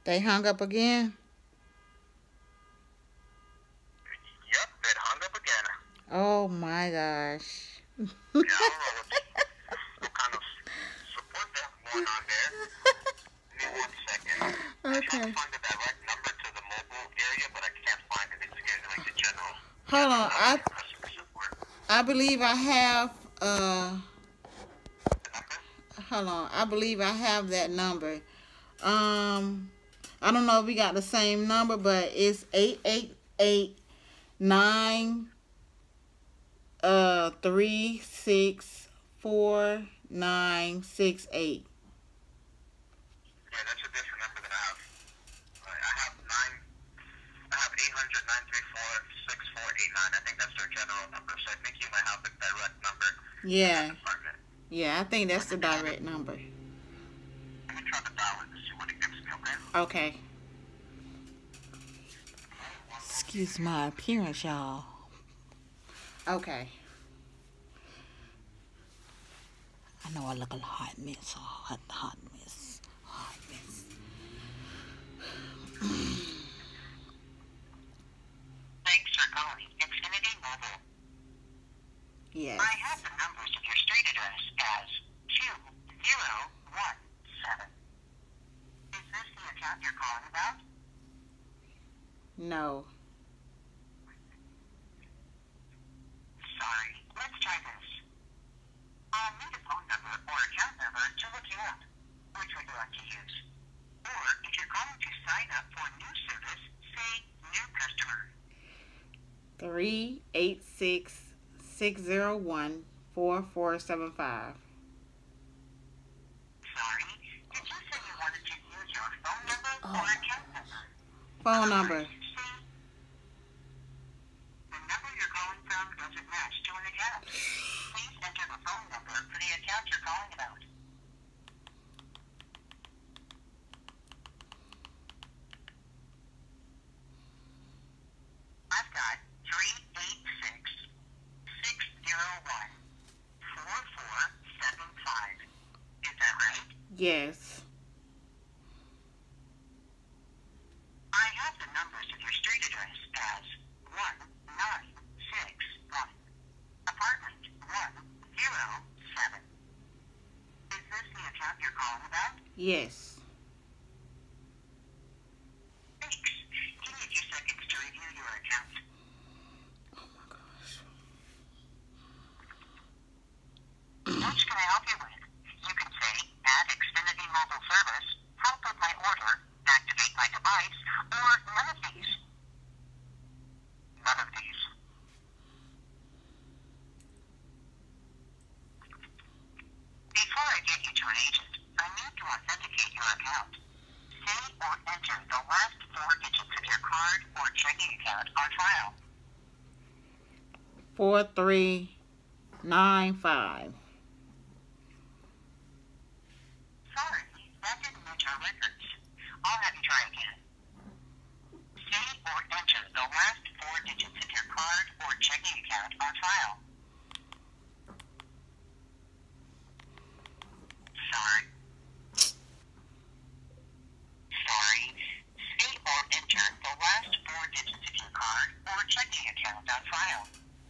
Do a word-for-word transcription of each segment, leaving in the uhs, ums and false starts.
They hung up again? Yep, it hung up again. Oh my gosh. Yeah, I don't know what, what kind of support they have going on there. Give me one second. Okay. I'm trying to find the direct number to the mobile area, but I can't find it. It's getting like the general. Hold on. I Customer support. I believe I have uh The number? hold on. I believe I have that number. Um I don't know if we got the same number, but it's eight eight eight nine uh three six four nine six eight. Yeah, that's a different number than I have. Uh, I have nine. I have eight hundred nine three four six four eight nine. I think that's their general number. So I think you might have the direct number. Yeah. In that department. Yeah, I think that's the direct number. Let me try to dial it to see what it gives me. Okay. Okay. Excuse my appearance, y'all. Okay. I know I look a hot mess. Hot, hot mess. Hot mess. Thanks for calling Xfinity Mobile. Yes. I have the numbers of your street address as two zero one seven. Is this the account you're calling about? No. Sorry, let's try this. I'll need a phone number or account number to look you up. Which would you like to use? Or if you're calling to sign up for a new service, say new customer. Three eight six six zero one four four seven five. Sorry, did you say you wanted to use your phone number Oh. or account number? Phone number. See, the number you're calling from doesn't match to an account. Please enter the phone number for the account you're calling about. I've got three eight six six zero one four four seven five. Is that right? Yes. I have the numbers of your street address as one nine six one, apartment one zero seven. Is this the account you're calling about? Yes. Thanks. Give me a few seconds to review your account. Oh my gosh. What can I help you with? You can say, add Xfinity mobile service, help with my order, activate my device, or none of these. None of these. Before I get you to an agent, I need to authenticate your account. Say or enter the last four digits of your card or checking account on file. Four three nine five. Sorry, that didn't match our records. I'll have you try again. Say or enter the last four digits of your card or checking account on file. Sorry. Sorry. Say or enter the last four digits of your card or checking account on file.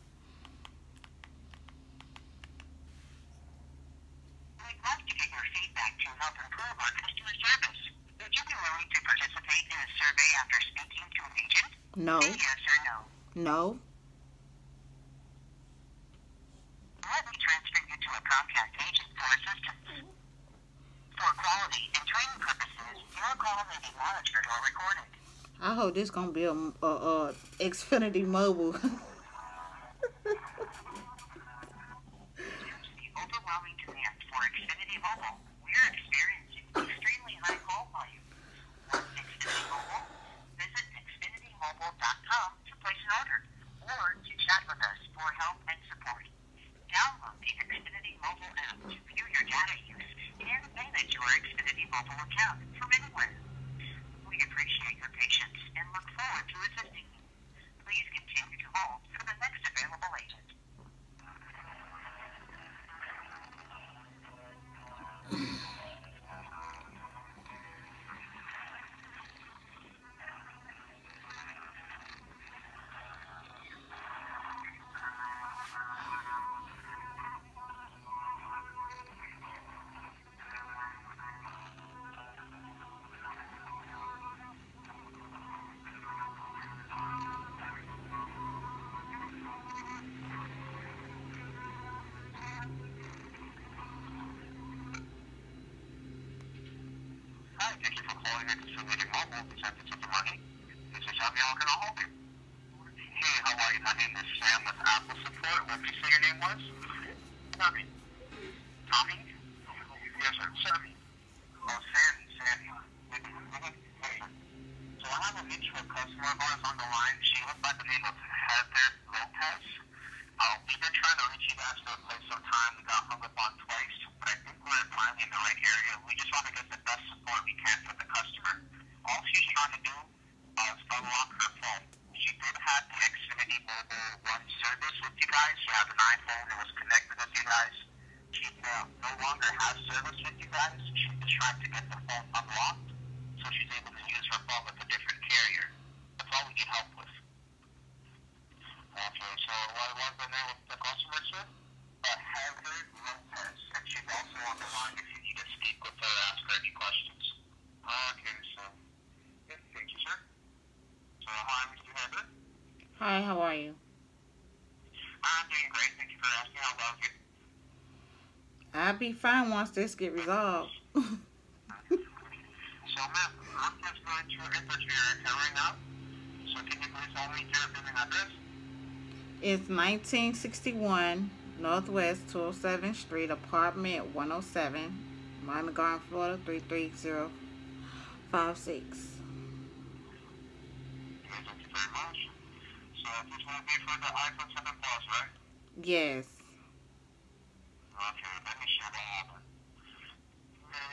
We'd like to get your feedback to help improve our customer service. Would you be willing to participate in a survey after speaking to an agent? No. Say yes or no. No. Let me transfer you to a Comcast agent for assistance. For quality and training purposes, your call may be monitored or recorded. I hope this gonna be a, a, a Xfinity Mobile. Due to the overwhelming demand for Xfinity Mobile, we're experiencing extremely high call volume. Want Xfinity Mobile? Visit xfinity mobile dot com to place an order or to chat with us for help and support. Download the Xfinity Mobile app to view your data use and manage your Xfinity Mobile account from anywhere. We appreciate your patience and look forward to assisting you. Please continue to hold for the next available agent. will be sent to the money. This is Sam. How can I help you? Hey, how are you? My name is Sam with Apple Support. What did you say your name was? Sammy. Tommy? Yes, sir. Sammy. Oh, Sammy. Sammy. Hey. So I have a mutual customer of ours on the line. She went by the name of Heather Lopez. Uh, we've been trying to reach you guys for quite some time. We got hung up on twice, but I think we're finally in the right area. We just want to get the best support we can for the customer. All she's trying to do uh, is unlock her phone. She did have the Xfinity Mobile One service with you guys. She had an iPhone that was connected with you guys. She uh, no longer has service with you guys. She's just trying to get the phone unlocked so she's able to use her phone with a different carrier. That's all we need help with. Okay, so what was the name of the customer, sir? Uh, Heather Lopez. And she's also on the line if you need to speak with her or ask her any questions. Okay, so, yeah, thank you, sir. So, hi, Mister Heather. Hi, how are you? I'm doing great. Thank you for asking. How about you? I'll be fine once this get resolved. So, ma'am, I'm just going to enter your account right now. So, can you please tell me your billing address? It's nineteen sixty-one Northwest two oh seventh Street, apartment one oh seven, Miami Garden, Florida three three zero five six. Okay, thank you very much. So, this will be for the iPhone seven Plus, right? Yes. Okay, let me show what happened. Okay.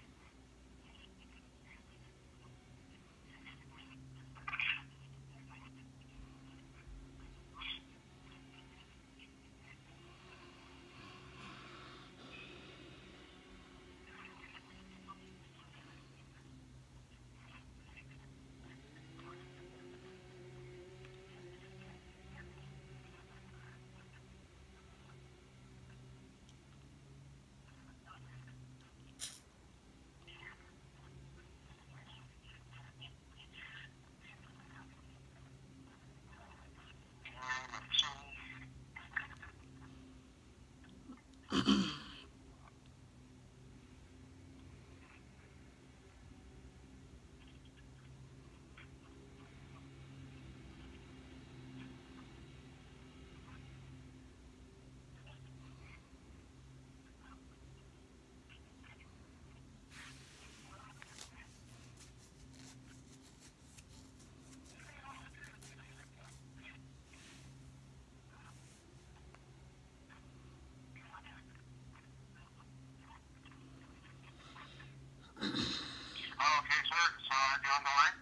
Okay, sir. So, are you on the line?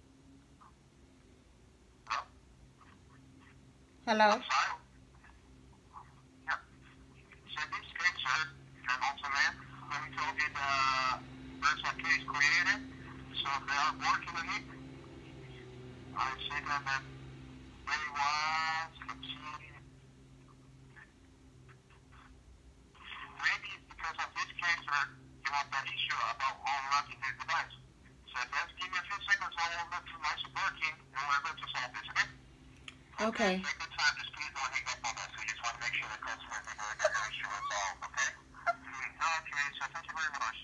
Hello? Hello? I'm sorry? Yeah. So, in this case, sir, you're also man. Let me tell you the there's a case created. So, they are working on it. I see that that they was, let's see, maybe it's because of this case, sir, you have that issue about unlocking the device. So just give me a few seconds, I will look through my support team, and we're going to solve this, okay? Okay. Take the time, just please don't hang up on us. We just want to make sure the customer is able to get their issue resolved, okay? Okay, so thank you very much.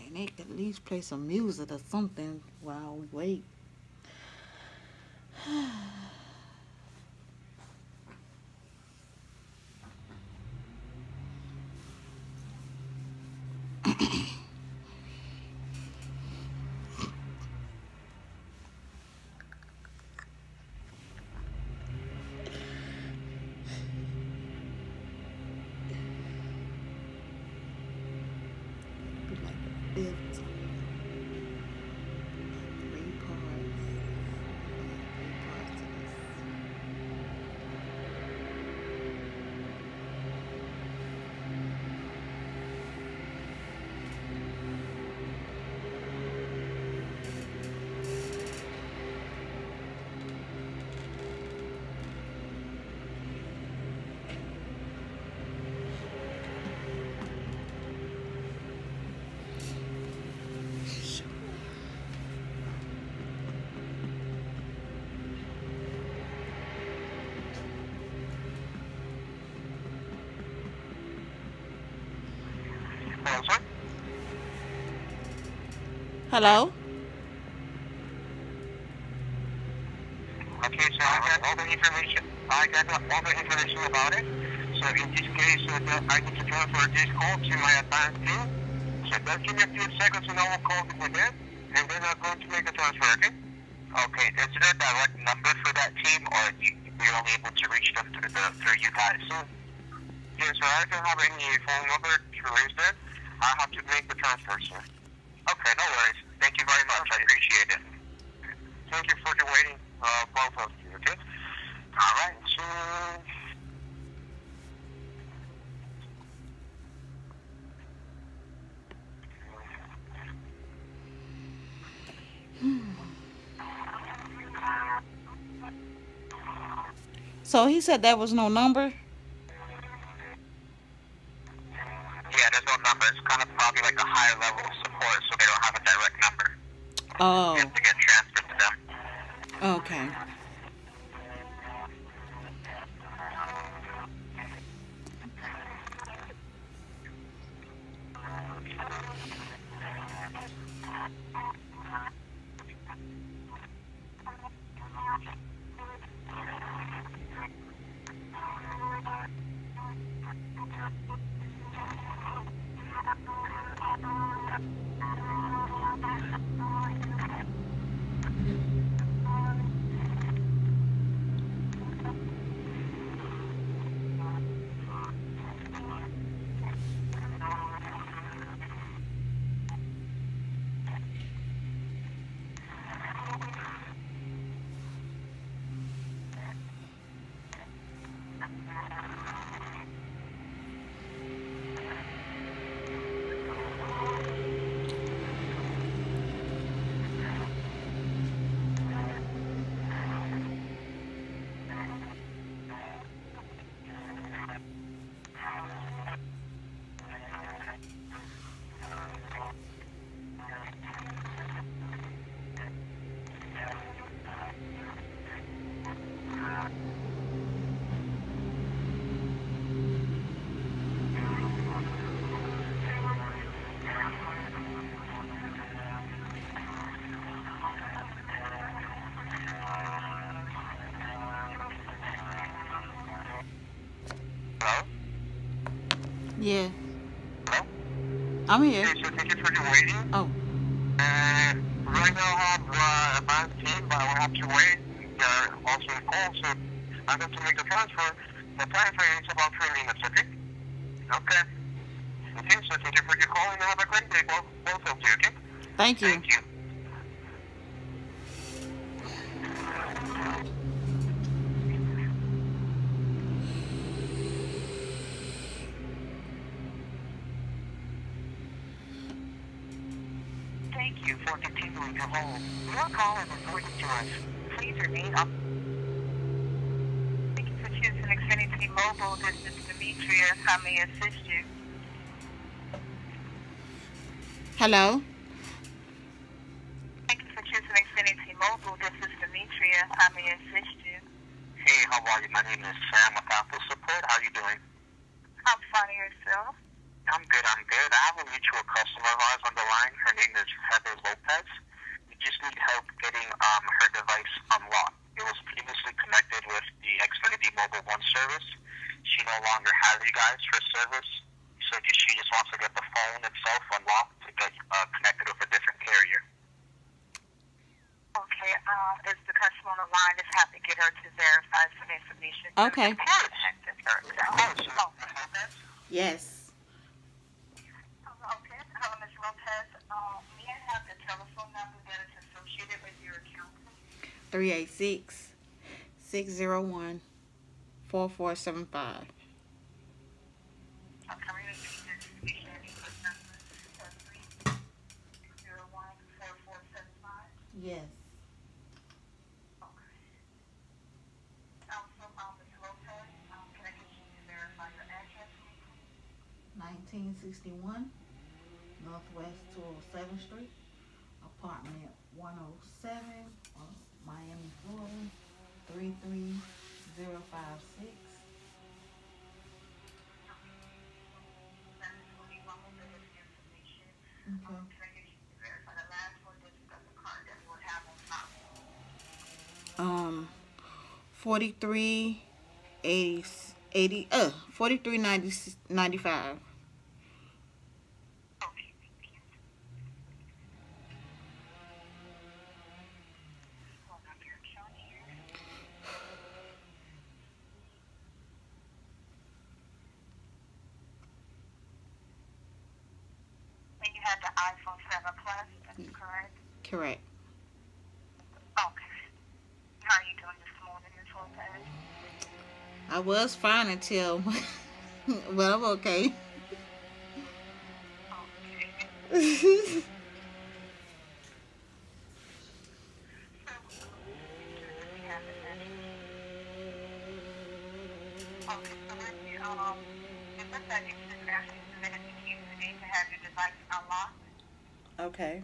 And they could at least play some music or something while we wait. Fifth, three parts, three parts to this. Hello, sir. Hello? Okay, so I got all the information. I got all the information about it. So in this case, uh, the, I need to transfer this call to my advanced team. So just give me a few seconds and I will call you with them, and then I'm going to make a transfer, okay? Okay, is there a direct number for that team, or you, you're only able to reach them through, the, through you guys? So, yeah, so I don't have any phone number to raise that. I have to make the transfer, sir. Okay, no worries. Thank you very much. I appreciate it. Thank you for the waiting, uh, both of you, okay? All right, so... So he said there was no number? Yeah, there's no number. It's kind of probably like a higher level of support, so they don't have a direct number. Oh. You have to get transferred to them. Okay. Hello? Yeah. Hello? I'm here. Okay, so thank you for the waiting. Oh. Uh, right now I have uh, a advanced team, but I will have to wait. They're also in call, so I'm going to make a transfer. The time frame is about three minutes, okay? Okay. Okay, so thank you for your call and have a great day, both, both of you, okay? Thank you. Thank you. Thank you for continuing to hold. Your call is important to us. Please remain up. Thank you for choosing Xfinity Mobile. This is Demetria. How may I assist you? Hello? Thank you for choosing Xfinity Mobile. This is Demetria. How may I assist you? Hey, how are you? My name is Sam with Apple Support. How are you doing? I'm fine. Yourself? I'm good. I'm good. scared. I have a mutual customer of ours on the line. Her name is Heather Lopez. We just need help getting um, her device unlocked. It was previously connected with the Xfinity Mobile One service. She no longer has you guys for service, so she just wants to get the phone itself unlocked to get uh, connected with a different carrier. Okay, um, is the customer on the line? Just have to get her to verify some information. Okay. Of course. Oh, Yes. okay. Hello, Miz Lopez. Um, may I have the telephone number that is associated with your account? three eight six, six zero one, four four seven five. I'm coming to see this information input number three six zero one four four seven five. Yes. Okay. Also, um, Miz Lopez, um, can I get you to verify your address for me, please? nineteen sixty-one Northwest two oh seventh Street, apartment one oh seven, uh, Miami, Florida, three three zero five six. That is what we want with this information. Okay. Um, can I get you to verify the last four digits of the card that you would have on top? Um, forty-three eighty, eighty, uh, forty-three ninety, ninety-five. Okay, thank you. Hold up your account here. And you had the iPhone seven Plus, that's correct? Correct. Okay. How are you doing this morning, Miz Lopez? I was fine until, well, I'm okay. Okay. So, we have it actually. Okay, so let me, um, it looks like you should actually submitted the key today to have your device unlocked. Okay.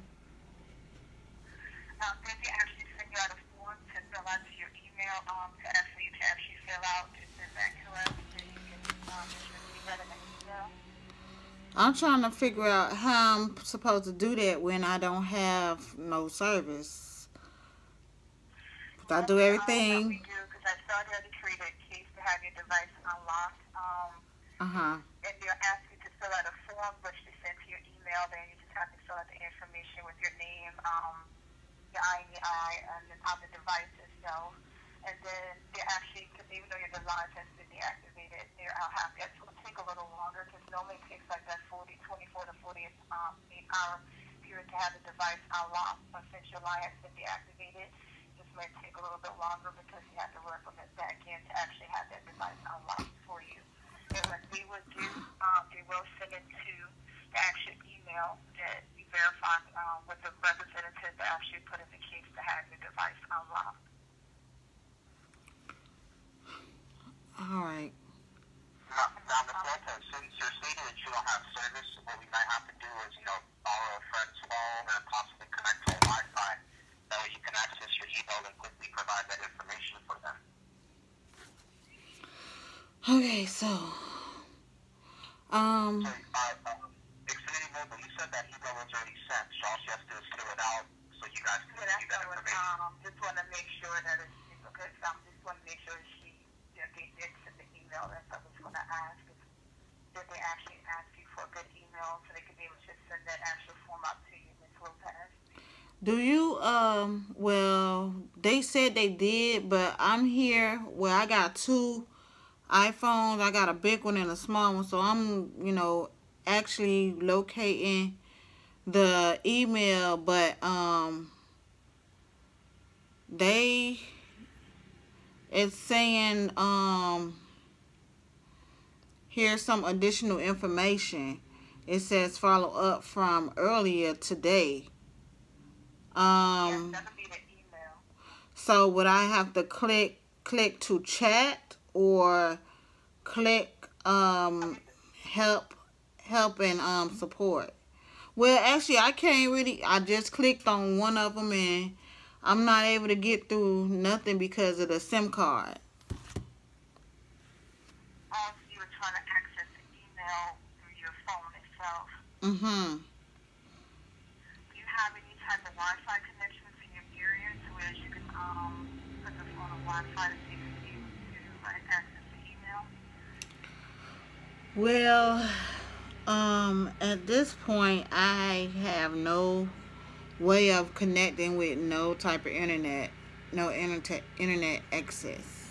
Um, then they actually send you out a form to fill out to your email, um, to ask for you to actually fill out to send back to us, so you can, um, just receive that in an email. I'm trying to figure out how I'm supposed to do that when I don't have no service. 'Cause I do Um, what we everything. do, because I saw that you created a case to have your device unlocked, um, Uh-huh. and they'll ask you to fill out a form which they send to your email. Then you just have to fill out the information with your name, um, your I D I, and then on the device itself. And then they actually, because even though your device has been deactivated, they're I'll have that. So it'll take a little longer because it normally takes like that forty, twenty-four to forty um, eight hour period to have the device unlocked. But since your line has been deactivated, this might take a little bit longer because you have to work on the back end to actually have that device unlocked for you. And what they will do, um, they will send it to the actual email that you verify um, with the representative that actually put in the case to have your device unlocked. All right. Now, now Miz Lopez, since you're stating that you don't have service, what we might have to do is, you know, borrow a friend's phone and possibly connect to a Wi-Fi. That way you can access your email and quickly provide that information for them. Okay, so, um, So, uh, um, Xfinity Mobile, you said that email was already sent, so all you have to do is fill it out so you guys can receive that information. Um, just want to make sure that it's, okay, so I just want to make sure she, that they did send the email. That's what I was going to ask. Is, did they actually ask you for a good email so they could be able to send that actual form out to you, Miz Lopez? do you, um, well, they said they did, but I'm here where I got two iPhones. I got a big one and a small one, so I'm, you know, actually locating the email, but, um, they, it's saying, um, here's some additional information. It says follow up from earlier today. Um, Yes, that would be the email. so would I have to click click to chat or click um help help and um support? Well, actually, I can't really. I just clicked on one of them and I'm not able to get through nothing because of the SIM card. Also, you were trying to access the email through your phone itself. Mm-hmm. Do you have any type of Wi-Fi connections in your area to where you can um put the phone on Wi-Fi to see if you're able to like access the email? Well, um, at this point, I have no way of connecting with no type of internet, no internet internet access.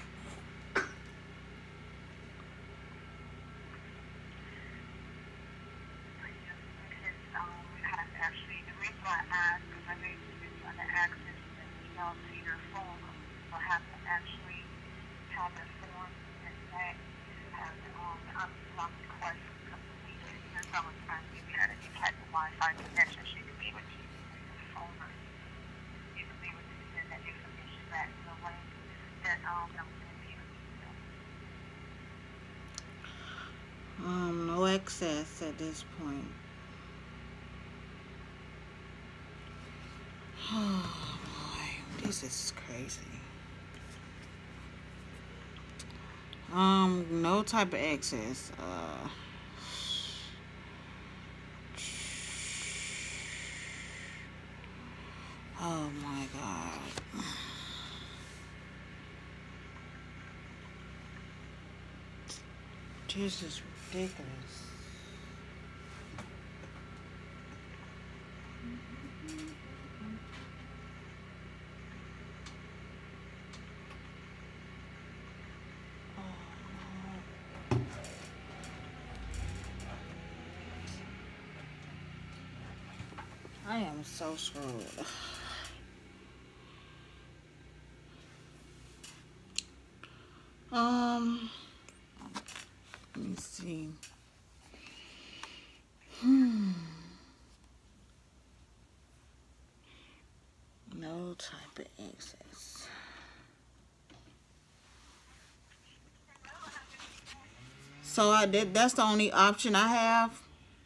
So yes, because um you have to actually the reason why I asked because I know you're trying to access the email to your phone, you'll have to actually have the form and that you have um the unlock request completed. That's how it's trying to see if you had any type of Wi-Fi connection so you could be able to use the phone or you could be able to send that information back to the link that um that was in your email. Um, no access at this point. Oh boy, this is crazy. Um, no type of access. Uh, oh my God. This is ridiculous. I am so screwed. Um, let me see. Hmm. No type of access. So I did. That's the only option I have.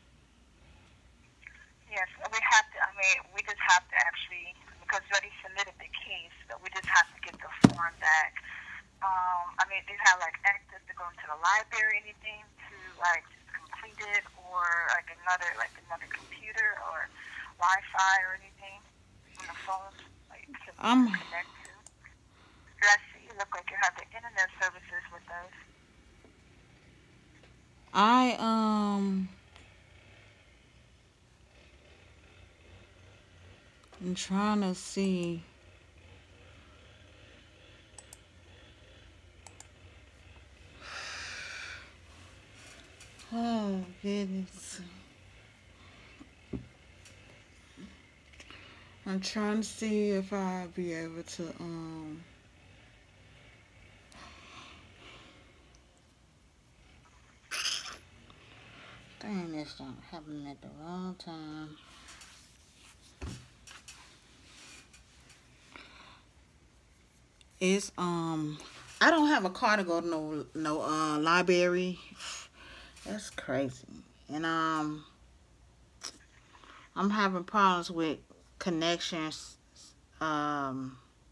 Yes, we have to. I mean, we just have to actually because we already submitted the case, but we just have to get the form back. Um, I mean, do you have like access to go into the library, anything to like just complete it, or like another like another computer or Wi-Fi or anything on the phone, like to, to I'm. connect to? Because I see you look like you have the internet services with us. I um. I'm trying to see. Oh goodness. I'm trying to see if I'll be able to um dang, this don't happen at the wrong time. It's um I don't have a car to go to no no uh library. That's crazy. And um I'm having problems with connections um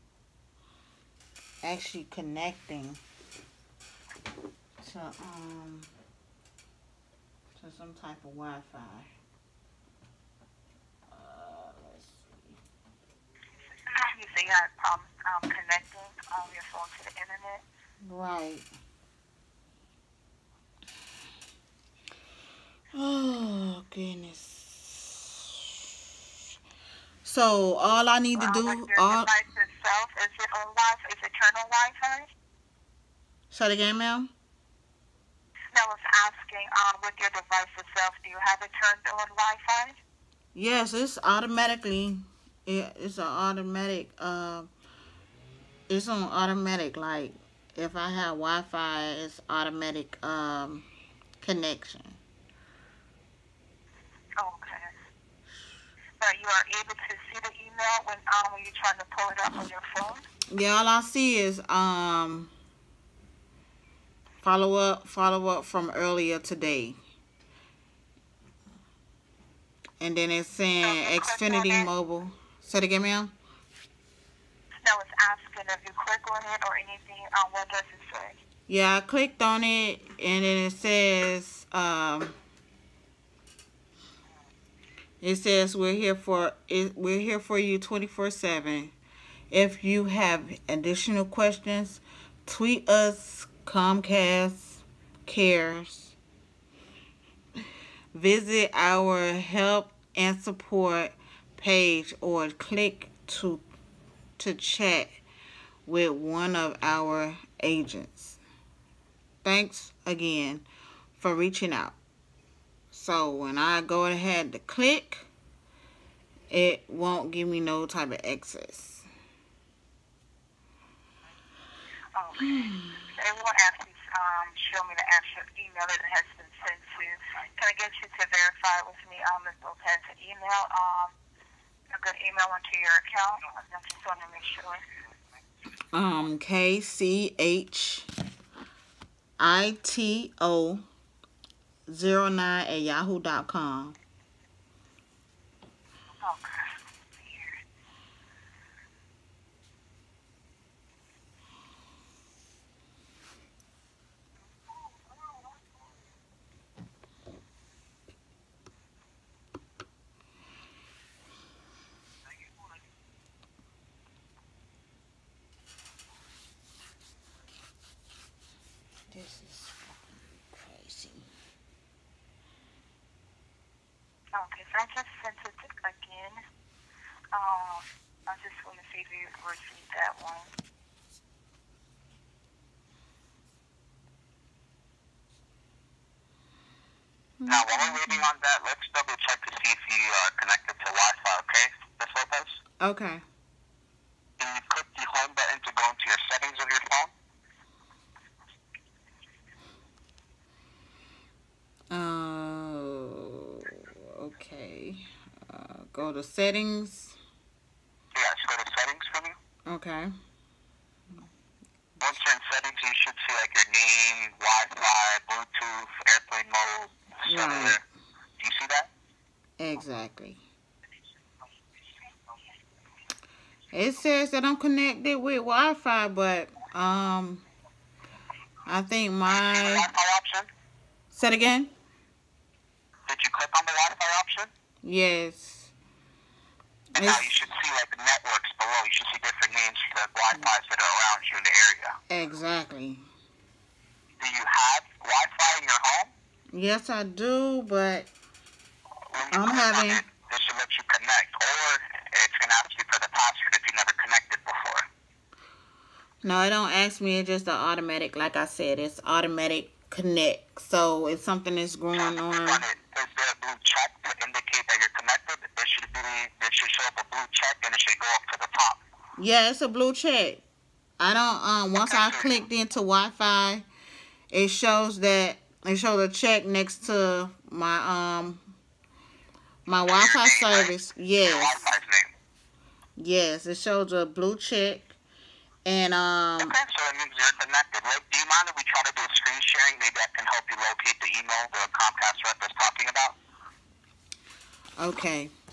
actually connecting to um to some type of Wi-Fi. Uh, let's see. You say you had problems um, connecting um, your phone to the internet. Right. Oh goodness. So all I need to Um, like do, your all device itself, is it on Wi-Fi? Is it turned on Wi-Fi? say it again, ma'am. No, I was asking, um, with your device itself, do you have it turned on Wi-Fi? Yes, it's automatically. It, it's an automatic. Uh, it's on automatic. Like if I have Wi-Fi, it's automatic um connection. Okay. But you are able to see the email when um when you're trying to pull it up on your phone? Yeah, all I see is um follow up, follow up from earlier today, and then it's So if saying you click on Xfinity it, Mobile. Say it again, ma'am. no, it's asking if you click on it or anything, um, what does it say? Yeah, I clicked on it, and then it says um It says we're here for it, we're here for you twenty-four seven. If you have additional questions, tweet us Comcast Cares. Visit our help and support page or click to to chat with one of our agents. Thanks again for reaching out. So when I go ahead to click, it won't give me no type of access. Okay. They will ask you, um, show me the actual email that it has been sent to. Can I get you to verify with me, um, Miz Lopez's email, um, a good email into your account? I just want to make sure. Um, K C H I T O zero nine at yahoo dot com. Okay. Here. This is crazy. Okay, so I just sent it again. Um, I just want to see if you received that one. Now, while we're waiting on that, let's double check to see if you are connected to Wi-Fi, okay, Miz Lopez? Okay. Can you click the home button to go into your settings of your phone? Uh, okay. Uh, go to settings. Yes, go to settings for me. Okay. Once you're in settings, you should see like your name, Wi-Fi, Bluetooth, airplane mode, cellular. Right. Do you see that? Exactly. It says that I'm connected with Wi-Fi, but um, I think The my. Wi-Fi option? Say it again. Did you click on the Wi-Fi option? Yes. And now It's you should see like the networks below. You should see different names for the Wi-Fis that are around you in the area. exactly. Do you have Wi-Fi in your home? Yes, I do, but When you I'm click having. on it, this should let you connect, or it's going to ask you for the password if you never connected before. No, it don't ask me. It's just an automatic. Like I said, it's automatic connect. So if something is going So if you on. click on it, is there a blue check to indicate that you're connected? There should be, there should show up a blue check, and it should go up to the top. Yeah, it's a blue check. I don't. Um, once I clicked into Wi-Fi, it shows that it shows a check next to my um my Wi-Fi service. Your Yes, Wi-Fi's name. yes, it shows a blue check, and um. Okay, so that means you're connected. Like, do you mind if we try to do a screen sharing? Maybe I can help you locate the email the Comcast rep is talking about. Okay.